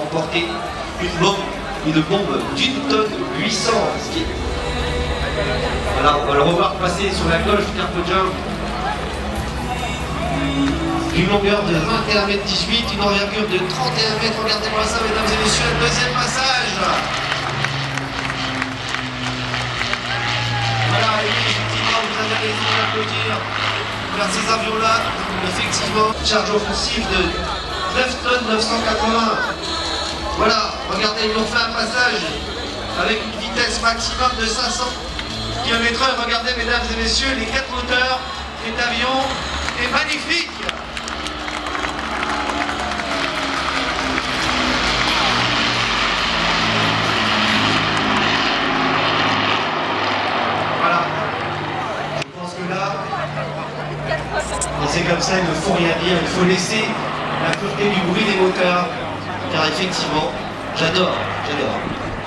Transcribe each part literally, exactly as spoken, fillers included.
emporté une bombe, une bombe d'une tonne huit cents. Qui... Voilà, on va le revoir passer sur la gauche du carpodium. Une longueur de vingt et un mètres dix-huit, une envergure de trente et un mètres. Regardez-moi ça, mesdames et messieurs, le deuxième passage. Voilà, et oui, effectivement, vous avez raison d'applaudir vers ces avions-là. Effectivement, charge offensive de neuf tonnes neuf cent quatre-vingts. Voilà, regardez, ils ont fait un passage avec une vitesse maximum de cinq cents kilomètres heure. Regardez, mesdames et messieurs, les quatre moteurs. Cet avion est magnifique. Voilà. Je pense que là, c'est comme ça, il ne faut rien dire. Il faut laisser la pureté du bruit des moteurs. Car effectivement, j'adore, j'adore.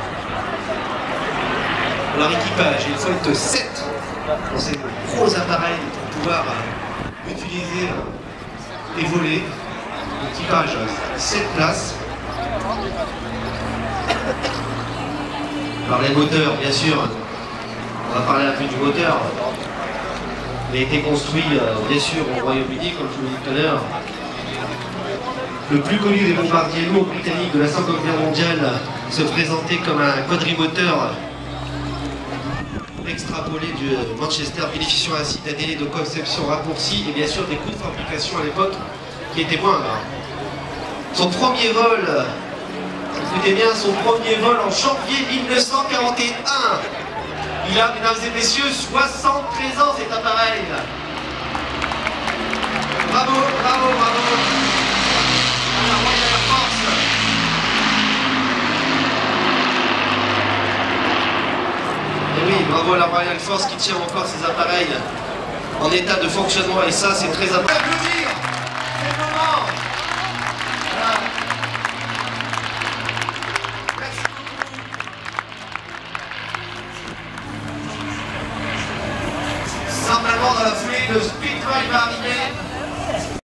Leur équipage, il faut être sept dans ces gros appareils pour pouvoir utiliser et voler. L'équipage, sept places. Alors les moteurs, bien sûr, on va parler un peu du moteur. Il a été construit, bien sûr, au Royaume-Uni, comme je vous l'ai dit tout à l'heure. Le plus connu des bombardiers lourds britanniques de la Seconde Guerre mondiale se présentait comme un quadrimoteur extrapolé du Manchester, bénéficiant ainsi d'un délai de conception raccourci et bien sûr des coûts de fabrication à l'époque qui étaient moindres. Son premier vol, écoutez bien, son premier vol en janvier mille neuf cent quarante et un. Il a, mesdames et messieurs, soixante-treize ans cet appareil. Bravo, bravo, bravo. La Royal Air Force. Et oui, bravo à la Royal Air Force qui tient encore ces appareils en état de fonctionnement et ça c'est très important.